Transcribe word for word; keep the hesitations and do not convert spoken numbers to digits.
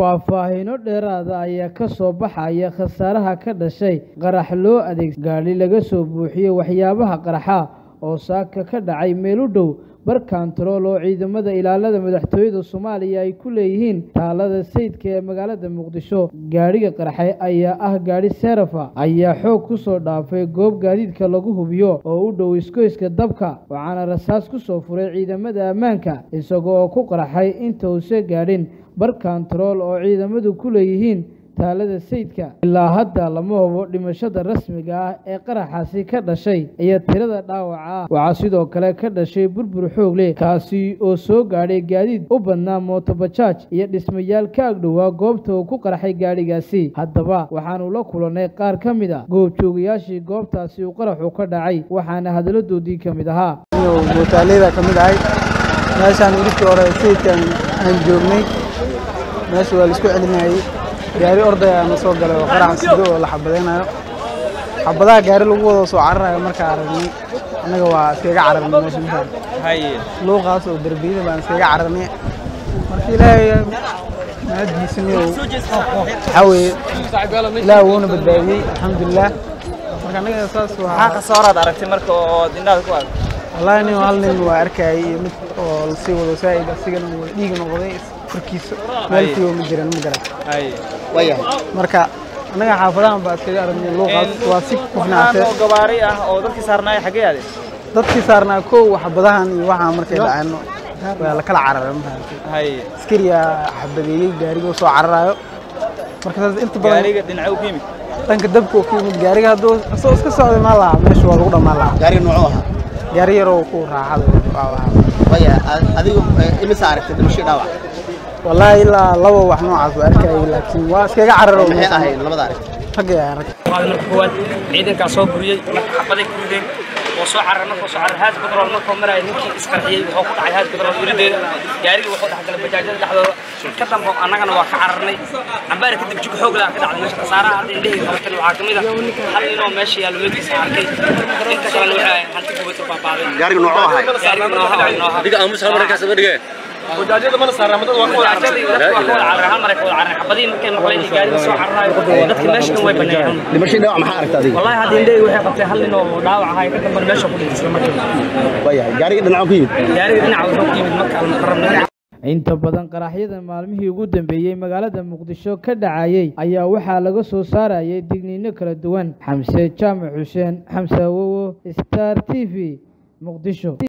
faahfaahino dheeraada ayaa ka soo baxaya khasaaraha ka dhashay qarax loo adeegsaday gaari laga soo buuxiyay waxyaabaha qaraxa oo saaka ka dhacay meel u dhow bar kantarool oo ciidamada ilaalada madaxtooyada Soomaaliya ay ku leeyihiin taalada sayidka ee magaalada Muqdisho. Gaariga qaraxay ayaa ah gaari Serafa ayaa xoog ku soo dhaafay goob gaadiidka lagu hubiyo oo u dhow iskooyska dabka, waxaana rasaas ku soo furay ciidamada ammaanka isagoo ku qaraxay inta uu soo gaadhin bar kantarool oo ciidamadu ku leeyihiin taalada sayidka. ilaa hadda lama hubo dhimashada rasmiga ah ee qaraxaasi ka dhashay iyo tirada dhaawaca. waxaa sidoo kale ka dhashay burbur xoog leh kaasi oo soo gaadhay gaadiid u badnaa mooto bajaaj iyo dhismayaal ka agdhowaa goobta uu ku qaraxay gaadhigaasi. haddaba waxaanu la kulannay qaar ka mid ah goobjoogayaashii goobtaasi uu qaraxu ka dhacay, waxaana hadaladoodii ka mid ahaa. mootaaleyda ka mid ahay meeshaan ururkii hore sayidkan aan joognay, meesha waa la isku celinayay. gaari ordaya ma soo galay oo qarax sido oo la xabadeynayo. xabadaha gaari lagu wado soo cararayo markaa aragnay anaga waa iskaga cararnay meesha maxaa haye luuqaas oo darbiyada baan iskaga cararnay. markii ilaahay maadiisnay waxa weeye ilaahay wuuna badbaadiyay alxamdulilah. marka anaga saas waa ka soo raad aragtay marka oo dindhaada ku arag wallahi nin hal nin waa arkay mid oo la sii wado saayid asigana dhiig noqday korkiisa meelkii oo ma jiran ma garan haye waya marka anaga xaafadahan baa iskaga aragnay luuqaas waa si kufnaatay oo gabaari ah oo dadkii saarnaay xagee aade dadkii saarnaa koow waxbadahan iyo waxa markay dhacayno waa la kala cararay ma fahamtay haye askariya xabadeeyay gaariga soo cararayo. marka inta badan gaariga dhinaca u yimid dhanka dabka oo yimid gaariga hadoo soo iska socday ma laha meesha waa lagu dhamaan laha. gaariga nooc ah gaari yar oo ku raaxada waa waya adigu imisa aragtay dhimasho dhaawac wallahi ilaa laba wax noocaas waa arkay laakiin waa iskaga cararo maxay ahayd labada arag xagee arag marka koowaad ciidanka soo buriyay marka xabaday ku rideen oo soo cararna markuu soo carar haas badrool markuu maray ninkii isqarxiyay wuxuu ku dhacay haas badrool irideeda gaariga wuxuu dhax galay bajaajada dhexdooda ka dambo annagana waa ka cararnay ambaar kadib jug xoog la ka dhacday meesha khasaaraha hadda indhahayga qabatay waxaa kamid ah hal nin oo meesha yaalo wejigiisa arkay inta kale waxay hanti gubata baabaaday gaariga nooc ahay gaariga nooc ahay diga aamus hal markaas badhigay bajaajada ma la saaraa madad waa ku cararaan hal maray ku cararaan xabadii markay maqleen gaariga soo cararayo dadka meesha way baneeyaan dhimasho dhaawac maxaa aragtay adiga wallahi hadda indhahayga waxay qabtay hal nin oo dhaawac ahay ka dambe meesha ku dhintay isla markiiba waya gaariga dhinaca ku yimid gaariga dhinaca wuxuu ku yimid marka aan qarabnay. inta badan qaraxyada maalmihii ugu dambeeyay magaalada Muqdisho ka dhacayay ayaa waxaa laga soo saarayay digniino kala duwan. Xamse Jaamac Xuseen, Xamse Wowo, Star T V, Muqdisho.